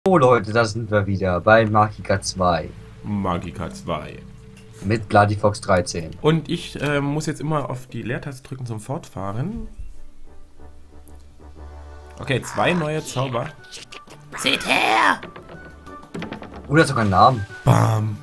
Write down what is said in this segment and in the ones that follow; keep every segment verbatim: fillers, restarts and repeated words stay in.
Oh Leute, da sind wir wieder bei Magika zwei. Magika zwei. Mit Gladifox dreizehn. Und ich äh, muss jetzt immer auf die Leertaste drücken zum Fortfahren. Okay, zwei neue Zauber. Seht her! Oh, der hat sogar einen Namen. Bam.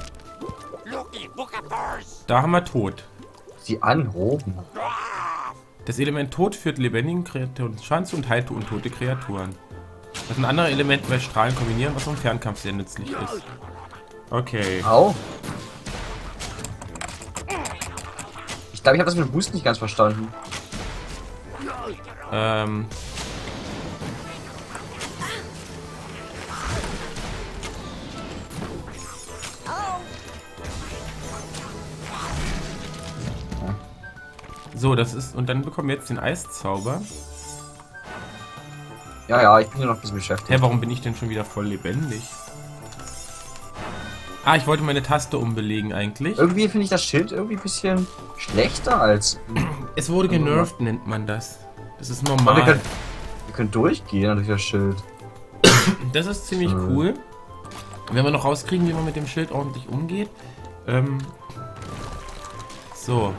Da haben wir Tod. Sie anhoben. Das Element Tod führt lebendigen Kreaturen Schaden zu und heilt untote Kreaturen. Das sind andere Elemente bei Strahlen kombinieren, was im Fernkampf sehr nützlich ist. Okay. Au. Ich glaube, ich habe das mit dem Boost nicht ganz verstanden. Ähm. So, das ist. Und dann bekommen wir jetzt den Eiszauber. Ja, ja, ich bin hier noch ein bisschen beschäftigt. Hä, warum bin ich denn schon wieder voll lebendig? Ah, ich wollte meine Taste umbelegen eigentlich. Irgendwie finde ich das Schild irgendwie ein bisschen schlechter als... Es wurde genervt, nennt man das. Das ist Aber wir normal. können, wir können durchgehen durch das Schild. Das ist ziemlich Äh. cool. Wenn wir noch rauskriegen, wie man mit dem Schild ordentlich umgeht. Ähm. So.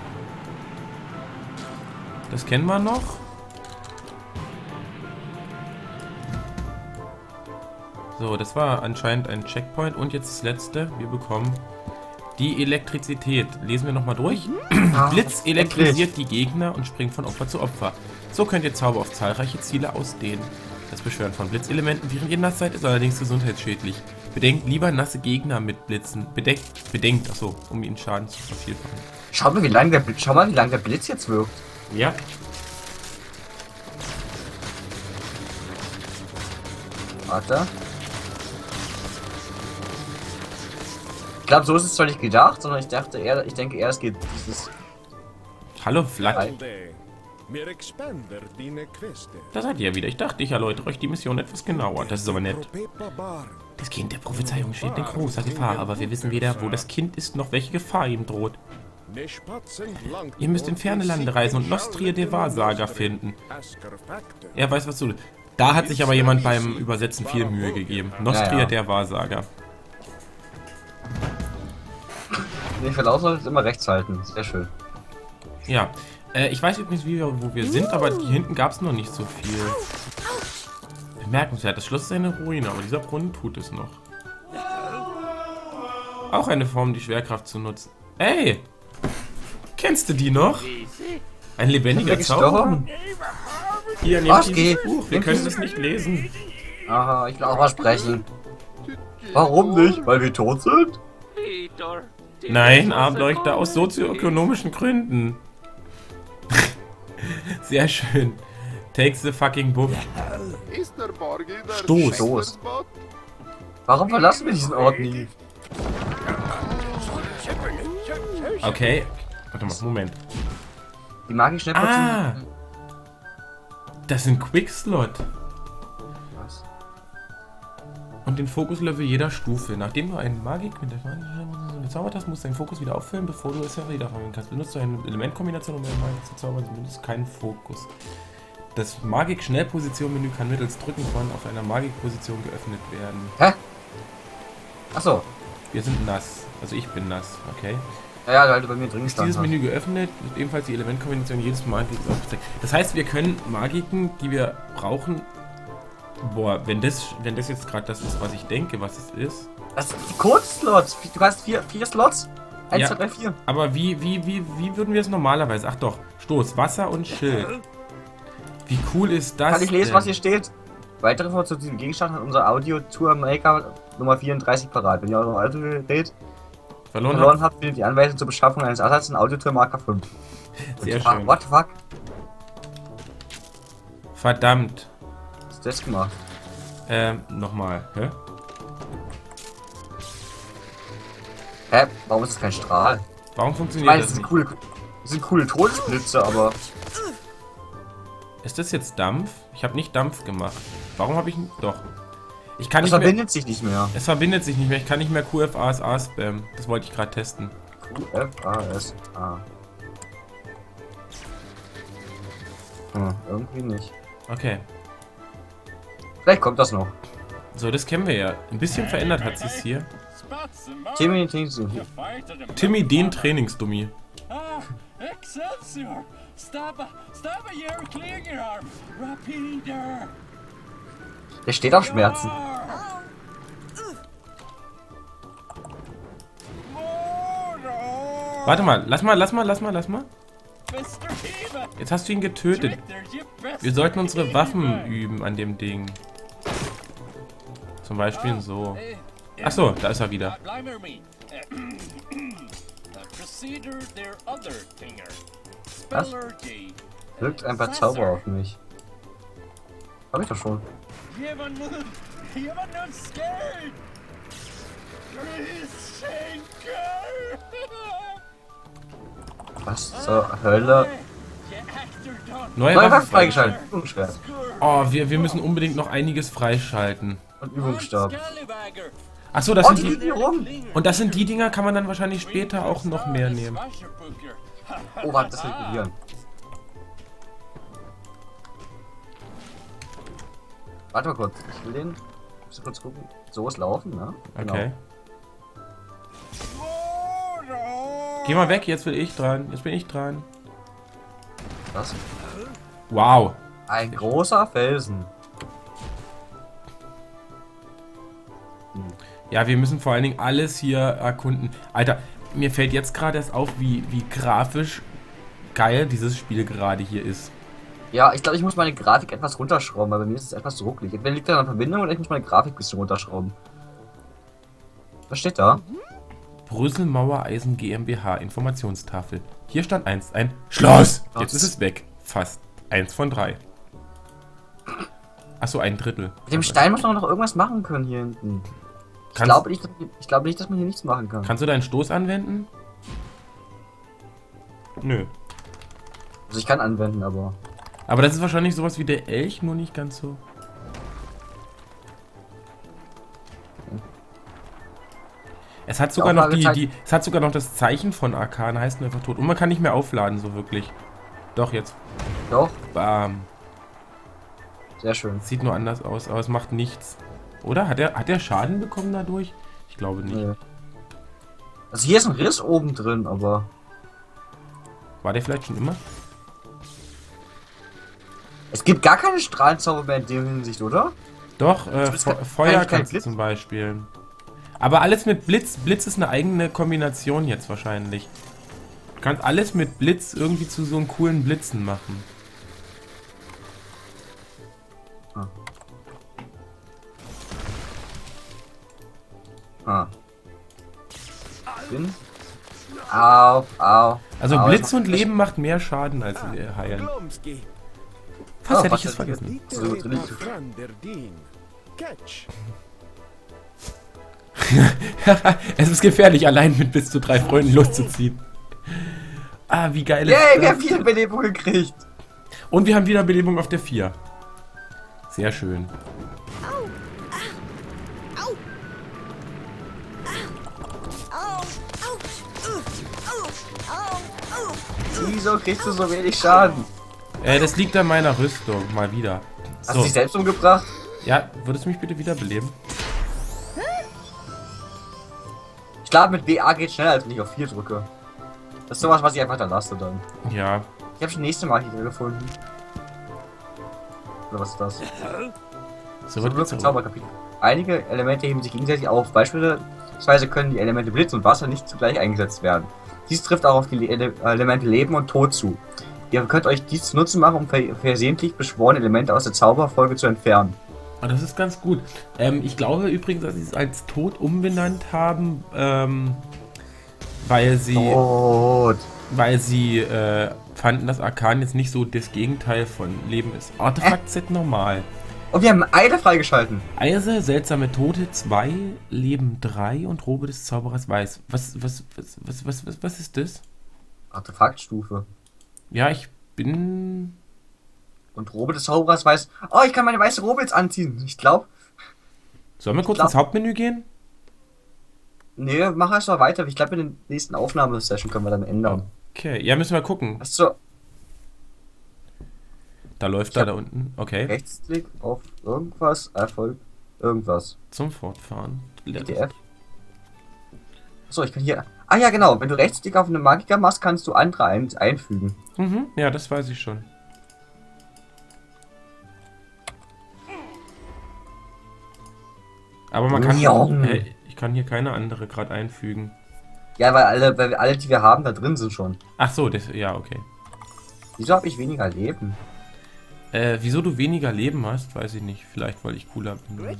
Das kennen wir noch. So, das war anscheinend ein Checkpoint. Und jetzt das letzte. Wir bekommen die Elektrizität. Lesen wir nochmal durch. Ah, Blitz elektrisiert die Gegner und springt von Opfer zu Opfer. So könnt ihr Zauber auf zahlreiche Ziele ausdehnen. Das Beschwören von Blitzelementen während ihr nass seid ist allerdings gesundheitsschädlich. Bedenkt lieber nasse Gegner mit Blitzen. Bedeckt, bedenkt, achso, um ihnen Schaden zu vervielfachen. Schau mal, wie lange der, Blitz- schau mal, wie lange der Blitz jetzt wirkt. Ja. Warte. Ich glaube, so ist es zwar nicht gedacht, sondern ich dachte eher, ich denke eher, es geht dieses... Hallo, Flak. Alde, mir expander dine Queste. Da seid ihr wieder. Ich dachte, ich erläutere euch die Mission etwas genauer. Das ist aber nett. Das Kind der Prophezeiung steht in großer Gefahr, aber wir wissen weder, wo das Kind ist, noch welche Gefahr ihm droht. Ihr müsst in ferne Lande reisen und Nostria der Wahrsager finden. Er weiß, was du... Da hat sich aber jemand beim Übersetzen viel Mühe gegeben. Nostria Ja, ja. der Wahrsager. Den Verlauf solltet immer rechts halten. Sehr schön. Ja. Äh, ich weiß übrigens, wie wir, wo wir sind, aber hier hinten gab es noch nicht so viel. Bemerkenswert. Das Schloss ist eine Ruine, aber dieser Brunnen tut es noch. Auch eine Form, die Schwerkraft zu nutzen. Ey! Kennst du die noch? Ein lebendiger Zauber? Hier, nehmt Was dieses geht? Buch. Wir können es nicht lesen. Aha, ich will auch mal sprechen. Warum nicht? Weil wir tot sind? Nein, Armleuchter aus sozioökonomischen Gründen. Sehr schön. Take the fucking book. Stoß. Stoß. Warum verlassen wir diesen Ort nie? Okay. Warte mal, Moment. Die magischen Ah! Das sind Quickslot. Was? Und den Fokuslevel jeder Stufe. Nachdem du einen Magik mit der gezaubert hast, musst du deinen Fokus wieder auffüllen, bevor du es ja wieder verwenden kannst. Benutzt du eine Elementkombination, um deinen Magik zu zaubern, dann benutzt du keinen Fokus. Das Magik-Schnellposition-Menü kann mittels Drücken von auf einer Magik-Position geöffnet werden. Hä? Achso. Wir sind nass. Also ich bin nass, okay. Ja, ja, weil du bei mir drin Ist gestanden dieses hast. Menü geöffnet, wird ebenfalls die Elementkombination jedes Magik aufgezeigt. Das heißt, wir können Magiken, die wir brauchen... Boah, wenn das, wenn das jetzt gerade das ist, was ich denke, was es ist... Das sind die Code-Slots. Du hast vier, vier Slots. Eins, Ja. zwei, drei, vier. Aber wie, wie, wie, wie würden wir es normalerweise... Ach doch, Stoß, Wasser und Schild. Wie cool ist das Kann ich lesen, denn? was hier steht? Weitere Infos zu diesem Gegenstand hat unser Audio-Tour-Maker Nummer vierunddreißig parat. Wenn ihr eure Audio-Gerät verloren, verloren habt? habt, findet die Anweisung zur Beschaffung eines Ersatz in Audio-Tour-Marker fünf. Sehr Und, ah, schön. what the fuck? Verdammt. Was ist das gemacht? Ähm, nochmal. Hä? Hä? Warum ist das kein Strahl? Warum Ich funktioniert meine, das das sind nicht? coole, das sind coole Todesblitze, aber... Ist das jetzt Dampf? Ich habe nicht Dampf gemacht. Warum habe ich... n- Doch. Ich kann Das nicht mehr... verbindet sich nicht mehr. Es verbindet sich nicht mehr. Ich kann nicht mehr Q F A S A spammen. Das wollte ich gerade testen. Q F A S A. Hm, irgendwie nicht. Okay. Vielleicht kommt das noch. So, das kennen wir ja. Ein bisschen verändert hat sich's hier. Timmy, Timmy, Timmy. Timmy, den Trainingsdummi. Ah, Excelsior! Stabba, stabba hier, Klingerarm! Rapider! Der steht auf Schmerzen. Warte mal, lass mal, lass mal, lass mal, lass mal. Jetzt hast du ihn getötet. Wir sollten unsere Waffen üben an dem Ding. Zum Beispiel so. Achso, da ist er wieder. Was? Wirkt ein paar Zauber auf mich. Hab ich doch schon. Was zur Hölle? Neue Neue Waffe Waffe freigeschaltet. Übungsschwert. Oh, wir, wir müssen unbedingt noch einiges freischalten. Und Übungsstab. Achso, das Oh, sind die liegen die. hier rum. Und das sind die Dinger, kann man dann wahrscheinlich später auch noch mehr nehmen. Oh, warte, das will ich probieren. Warte mal kurz. Ich will den. Ich muss kurz gucken. So ist laufen, ne? Genau. Okay. Geh mal weg, jetzt will ich dran. Jetzt bin ich dran. Was? Wow. Ein großer Felsen. Ja, wir müssen vor allen Dingen alles hier erkunden. Alter, mir fällt jetzt gerade erst auf, wie, wie grafisch geil dieses Spiel gerade hier ist. Ja, ich glaube, ich muss meine Grafik etwas runterschrauben, weil bei mir ist es etwas ruckelig. Entweder liegt da eine Verbindung oder ich muss meine Grafik ein bisschen runterschrauben. Was steht da? Brüssel Mauer Eisen GmbH Informationstafel. Hier stand eins, ein Schloss. Jetzt ist es weg. Fast. Eins von drei. Achso, ein Drittel. Mit dem Stein muss man noch irgendwas machen können hier hinten. Ich Kannst- glaube nicht, dass- ich glaube nicht, dass man hier nichts machen kann. Kannst du deinen Stoß anwenden? Nö. Also ich kann anwenden, aber... Aber das ist wahrscheinlich sowas wie der Elch, nur nicht ganz so. Es hat sogar noch die, die, es hat sogar noch das Zeichen von Arkan, heißt nur einfach tot. Und man kann nicht mehr aufladen, so wirklich. Doch, jetzt. Doch, Bam. sehr schön. Sieht nur anders aus, aber es macht nichts. Oder? Hat er, hat er Schaden bekommen dadurch? Ich glaube nicht. Nee. Also hier ist ein Riss oben drin, aber... War der vielleicht schon immer? Es gibt gar keine Strahlenzauber mehr in der Hinsicht, oder? Doch, äh, bist Fe kein- Feuer kein- kein kannst du Blitz? zum Beispiel. Aber alles mit Blitz. Blitz ist eine eigene Kombination jetzt wahrscheinlich. Du kannst alles mit Blitz irgendwie zu so einem coolen Blitzen machen. Ah. Ah. Bin. Au, au. Also au, Blitz das und Leben macht mehr Schaden als äh, Heilen. Glomski. Fast Oh, hätte was ich es ist- vergessen. So, drin. Franderdin. Catch. Es ist gefährlich, allein mit bis zu drei Freunden loszuziehen. Ah, wie geil ist Yay, wir haben das? viele Belebung gekriegt. Und wir haben wieder Belebung auf der vier. Sehr schön. Wieso kriegst du so wenig Schaden? Äh, das liegt an meiner Rüstung, mal wieder. Hast du So, dich selbst umgebracht? ja, würdest du mich bitte wiederbeleben? Ich glaube, mit B A geht schneller, als wenn ich auf vier drücke. Das ist sowas, was ich einfach da lasse dann. Ja. Ich habe schon nächste Mal hier gefunden. Oder was ist das? So So wird wirkt gezaubert. Zauberkapitel. Einige Elemente heben sich gegenseitig auf. Beispielsweise können die Elemente Blitz und Wasser nicht zugleich eingesetzt werden. Dies trifft auch auf die Le Elemente Leben und Tod zu. Ihr könnt euch dies zu Nutzen machen, um vers versehentlich beschworene Elemente aus der Zauberfolge zu entfernen. Ah, das ist ganz gut. Ähm, ich glaube übrigens, dass sie es als Tod umbenannt haben, ähm, weil sie, Tod. weil sie äh, fanden, dass Arkan jetzt nicht so das Gegenteil von Leben ist. Artefakt Set normal. Und wir haben Eile freigeschalten. Eise, seltsame Tote zwei, Leben drei und Robe des Zauberers weiß. Was, was, was, was, was, was, was ist das? Artefaktstufe. Ja, ich bin... Und Robe des Zauberers weiß. Oh, ich kann meine weiße Robe jetzt anziehen. Ich glaube. Sollen wir kurz glaub- ins Hauptmenü gehen? Nee, mach erst mal weiter. Ich glaube, in der nächsten Aufnahmesession können wir dann ändern. Okay, ja, müssen wir gucken. Hast du Da läuft Ich da hab- da unten. Okay. Rechtsklick auf irgendwas Erfolg? irgendwas. Zum Fortfahren. E D F. So, ich kann hier... Ah ja, genau. Wenn du Rechtsklick auf eine Magiker machst, kannst du andere ein einfügen. Mhm, ja, das weiß ich schon. Aber man kann... Ja. Äh, ich kann hier keine andere gerade einfügen. Ja, weil alle, weil alle, die wir haben, da drin sind schon. Ach so, das, ja, okay. Wieso habe ich weniger Leben? Äh, wieso du weniger Leben hast, weiß ich nicht. Vielleicht, weil ich cooler bin oder so.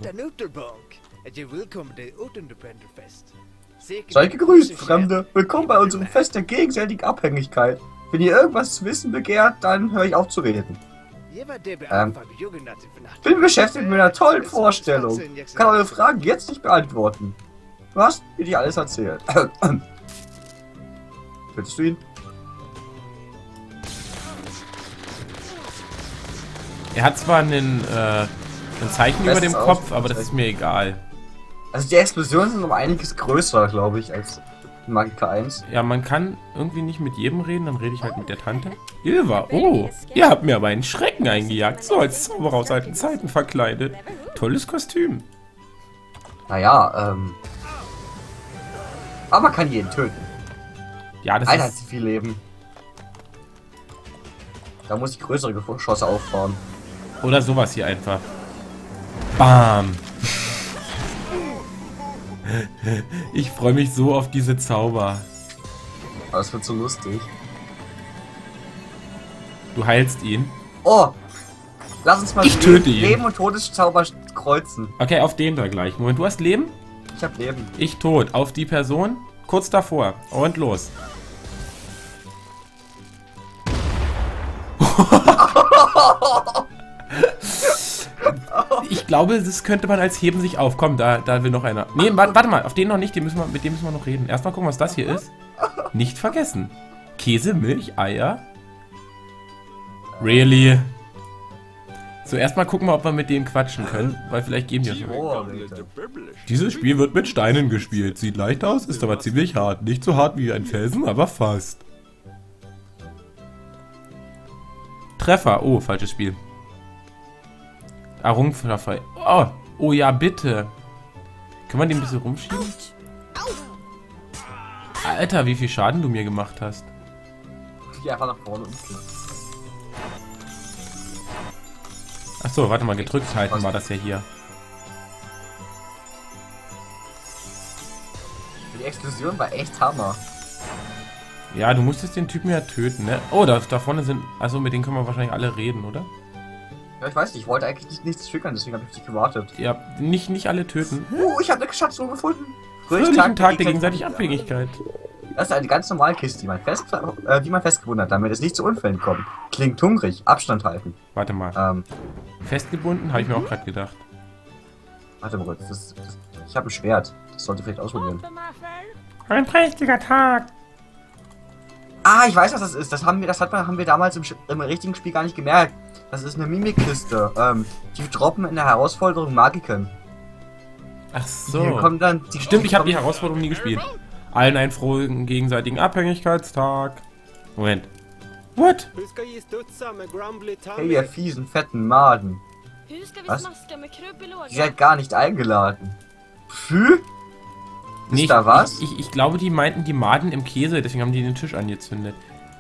Seid gegrüßt, Fremde. Willkommen bei unserem Fest der gegenseitigen Abhängigkeit. Wenn ihr irgendwas zu wissen begehrt, dann höre ich auf zu reden. Ähm, bin beschäftigt mit einer tollen Vorstellung. Kann eure Fragen jetzt nicht beantworten. Du hast mir dir alles erzählt. Tötest du ihn? Er hat zwar einen, äh, ein Zeichen über dem Kopf, aber das ist mir egal. Also die Explosionen sind um einiges größer, glaube ich, als Magica eins. Ja, man kann irgendwie nicht mit jedem reden, dann rede ich halt mit der Tante. Ilva, oh, ihr habt mir aber einen Schrecken eingejagt, so als Zauberer aus alten Zeiten verkleidet. Tolles Kostüm. Naja, ähm... aber man kann jeden töten. Ja, das Einer hat ist... zu viel Leben. Da muss ich größere Geschosse aufbauen. Oder sowas hier einfach. Bam. Ich freue mich so auf diese Zauber. Aber es wird so lustig. Du heilst ihn. Oh! Lass uns mal Ich töte ihn. Leben und Todeszauber kreuzen. Okay, auf den da gleich. Moment, du hast Leben? Ich hab Leben. Ich tot. Auf die Person. Kurz davor. Und los. Ich glaube, das könnte man als Heben sich auf. Komm, da, da will noch einer. Nee, warte, warte mal. Auf den noch nicht. Den müssen wir, mit dem müssen wir noch reden. Erstmal gucken, was das hier ist. Nicht vergessen. Käse, Milch, Eier. Really? So, erstmal gucken wir, ob wir mit denen quatschen können. Weil vielleicht geben die uns. Oh, Alter. Dieses Spiel wird mit Steinen gespielt. Sieht leicht aus, ist aber ziemlich hart. Nicht so hart wie ein Felsen, aber fast. Treffer. Oh, falsches Spiel. Errungenschaft. Oh, oh ja, bitte. Können wir den ein bisschen rumschieben? Alter, wie viel Schaden du mir gemacht hast. Geh einfach nach vorne und Achso, warte mal, gedrückt halten war das ja hier. die Explosion war echt Hammer. Ja, du musstest den Typen ja töten, ne? Oh, da, da vorne sind... Also mit denen können wir wahrscheinlich alle reden, oder? Ja, ich weiß nicht, ich wollte eigentlich nicht, nichts triggern, deswegen habe ich auf dich gewartet. Ja, nicht, nicht alle töten. Uh, ich habe eine Schatztruhe gefunden. Fröhlichen Tag, Tag der gegenseitigen Abhängigkeit. Das ist eine ganz normale Kiste, die man, fest, äh, die man festgebunden hat, damit es nicht zu Unfällen kommt. Klingt hungrig, Abstand halten. Warte mal. Ähm, Festgebunden, habe ich mir auch gerade gedacht. warte mal kurz, das, das, ich habe ein Schwert. Das sollte ich vielleicht ausprobieren. Ein prächtiger Tag. Ah, ich weiß, was das ist. Das haben wir, das hat man, haben wir damals im, im richtigen Spiel gar nicht gemerkt. Das ist eine Mimikkiste. Ähm, die droppen in der Herausforderung Magiken. Ach so. Die kommen dann, die Stimmt, ich habe die kommen- Herausforderung nie gespielt. Allen einen frohen gegenseitigen Abhängigkeitstag. Moment. What? Hey, ihr fiesen, fetten Maden. Was? Die seid gar nicht eingeladen. Pfü? Ist Nee, da ich, was? Ich, ich, ich glaube, die meinten die Maden im Käse, deswegen haben die den Tisch angezündet.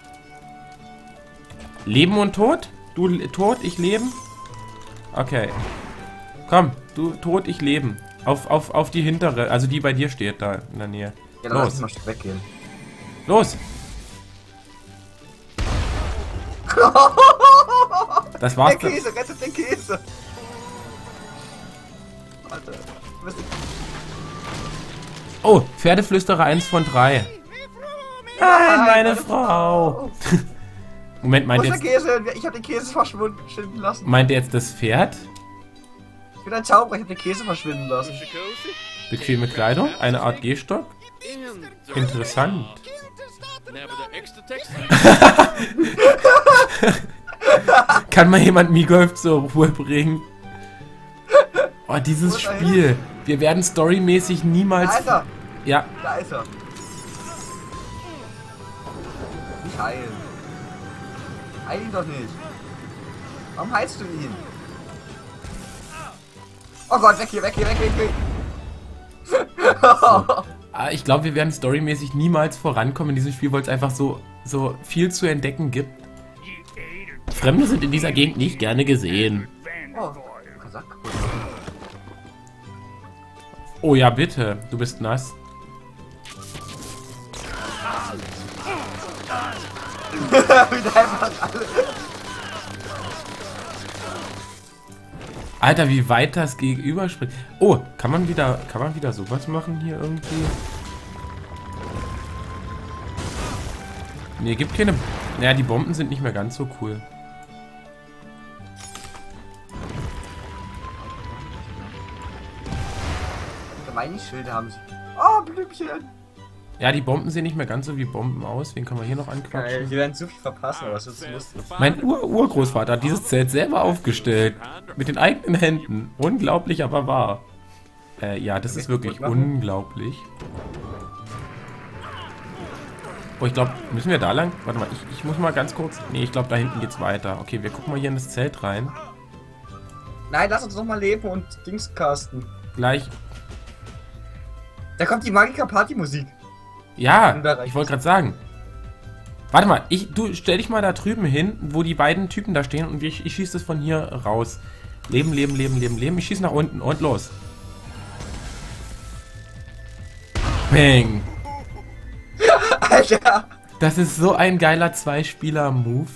Leben und Tod? Du le- tot, ich leben? Okay. Komm, du tot, ich leben. Auf, auf, auf die hintere, also die bei dir steht da in der Nähe. Ja, dann lass Los, uns mal schnell weggehen. los! Das Der war's. dann. Käse, rettet den Käse! Warte. du bist- Oh, Pferdeflüsterer eins von drei. Nein, meine Frau. Moment, Wo meint ist der jetzt, Käse? Ich habe den Käse verschwinden lassen. meint er jetzt das Pferd? Ich bin ein Zauberer, ich habe den Käse verschwinden lassen. Bequeme Kleidung? Eine Art Gehstock? Interessant. Kann mal jemand Migolf zur Ruhe bringen? Oh, dieses Spiel. Wir werden storymäßig niemals... Alter, Ja, da ist er. Nicht heilen. Heil ihn doch nicht. Warum heilst du ihn? Oh Gott, weg hier, weg hier, weg, weg, weg. So. Ich glaube, wir werden storymäßig niemals vorankommen in diesem Spiel, weil es einfach so, so viel zu entdecken gibt. Fremde sind in dieser Gegend nicht gerne gesehen. Oh, Kasach. Oh ja, bitte. Du bist nass. Wieder einfach alle. Alter, wie weit das gegenüber springt. Oh, kann man wieder, kann man wieder sowas machen hier irgendwie? Ne, gibt keine... Naja, die Bomben sind nicht mehr ganz so cool. Gemeinschilde haben sie. Oh, Blümchen. Ja, die Bomben sehen nicht mehr ganz so wie Bomben aus. Wen kann man hier noch Geil, anquatschen? wir werden zu viel verpassen, aber das ist lustig. Mein Ur Urgroßvater hat dieses Zelt selber aufgestellt. Mit den eigenen Händen. Unglaublich, aber wahr. Äh, ja, das ist wirklich unglaublich. Oh, ich glaube, müssen wir da lang? Warte mal, ich, ich muss mal ganz kurz... Nee, ich glaube, da hinten geht's weiter. Okay, wir gucken mal hier in das Zelt rein. Nein, lass uns doch mal leben und Dings casten. Gleich. Da kommt die Magica-Party-Musik. Ja, ich wollte gerade sagen. Warte mal, ich, du stell dich mal da drüben hin, wo die beiden Typen da stehen und ich, ich schieße das von hier raus. Leben, leben, leben, leben, leben. Ich schieße nach unten und los. Bang. Alter. Das ist so ein geiler Zwei-Spieler-Move.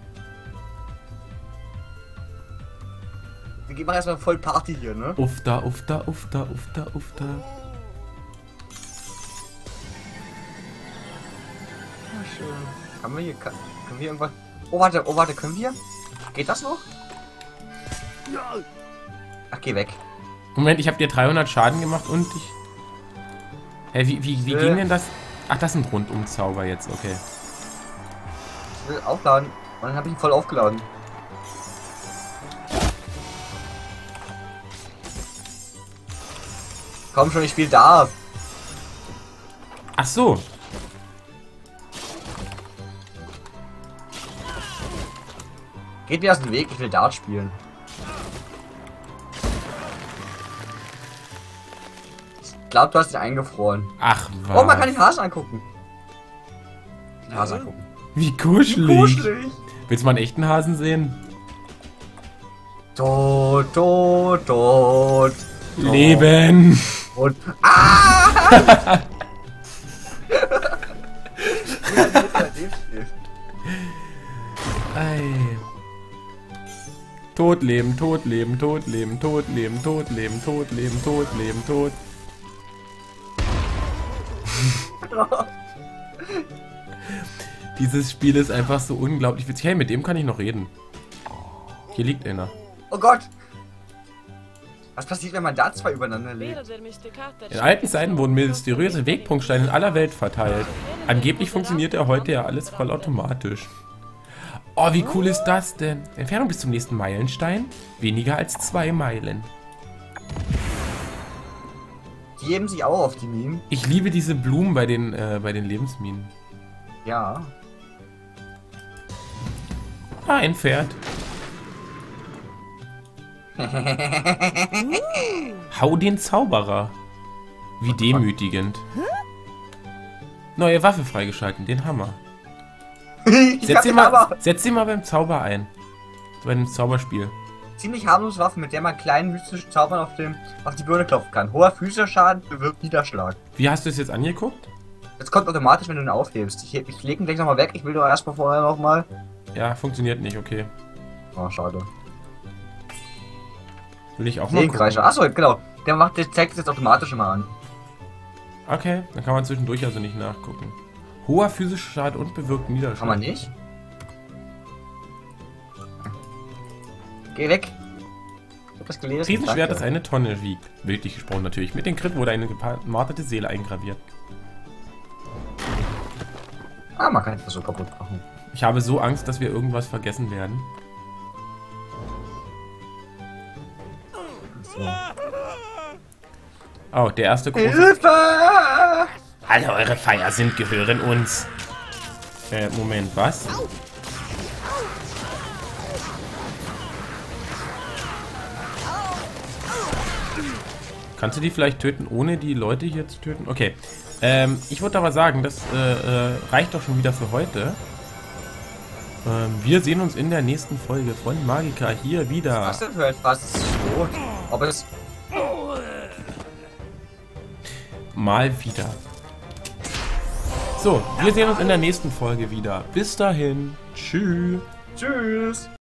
Wir machen erstmal voll Party hier, ne? Uff da, uff da, uff da, uff da, uff da. Kann man hier, kann, können wir irgendwas... Oh, warte, oh, warte, können wir? Geht das noch? Ach, geh weg. Moment, ich habe dir dreihundert Schaden gemacht und ich... Hä, wie, wie, wie äh. ging denn das? Ach, das ist ein Rundumzauber jetzt, okay. Ich will aufladen. Und dann habe ich ihn voll aufgeladen. Komm schon, ich spiele da. Ach so. Geht mir aus dem Weg, ich will Dart spielen. Ich glaube, du hast dich eingefroren. Ach, was? Oh, man kann die Hasen angucken. Die Hasen angucken. Wie kuschelig. Kuschelig. Willst du mal einen echten Hasen sehen? Tot, tot, tot. Leben. Und... Ah! Ei. Tot leben, tot leben, tot leben, tot leben, tot leben, tot leben, tot leben, tot. Dieses Spiel ist einfach so unglaublich witzig. Hey, mit dem kann ich noch reden. Hier liegt einer. Oh Gott! Was passiert, wenn man da zwei übereinander legt? In alten Zeiten wurden mysteriöse Wegpunktsteine in aller Welt verteilt. Angeblich funktioniert ja heute ja alles vollautomatisch. Oh, wie cool ist das denn? Entfernung bis zum nächsten Meilenstein? Weniger als zwei Meilen. Die heben sich auch auf die Minen. Ich liebe diese Blumen bei den, äh, bei den Lebensminen. Ja. Ah, ein Pferd. Hau den Zauberer. Wie demütigend. Neue Waffe freigeschalten, den Hammer. Ich Setz hab ihn, den mal, Hammer. setz ihn mal beim Zauber ein. Bei einem Zauberspiel. Ziemlich harmlose Waffe, mit der man kleinen mystischen Zaubern auf, dem, auf die Birne klopfen kann. Hoher physischer Schaden bewirkt Niederschlag. Wie hast du es jetzt angeguckt? Das kommt automatisch, wenn du ihn aufhebst. Ich, ich leg ihn gleich nochmal weg. Ich will doch erstmal vorher nochmal. Ja, funktioniert nicht, okay. Oh, schade. Will ich auch mal gucken. Segenkreischer. Achso, genau. Der macht, der zeigt es jetzt automatisch immer an. Okay, dann kann man zwischendurch also nicht nachgucken. Hoher physischer Schaden und bewirkt Niederschlag. Kann man nicht? Geh weg. Ich hab das gelesen. Riesenschwert, das Danke. eine Tonne wiegt. Bildlich gesprochen natürlich. Mit dem Crit wurde eine gemarterte Seele eingraviert. Ah, man kann etwas so kaputt machen. Ich habe so Angst, dass wir irgendwas vergessen werden. So. Oh, der erste große... Hilfe! Alle eure Feier sind gehören uns. Äh, Moment, was? Kannst du die vielleicht töten, ohne die Leute hier zu töten? Okay. Ähm, ich würde aber sagen, das äh, äh, reicht doch schon wieder für heute. Ähm, wir sehen uns in der nächsten Folge von Magica hier wieder. Was denn für etwas? So, ob es... Mal wieder. So, wir sehen uns in der nächsten Folge wieder. Bis dahin. Tschüss. Tschüss.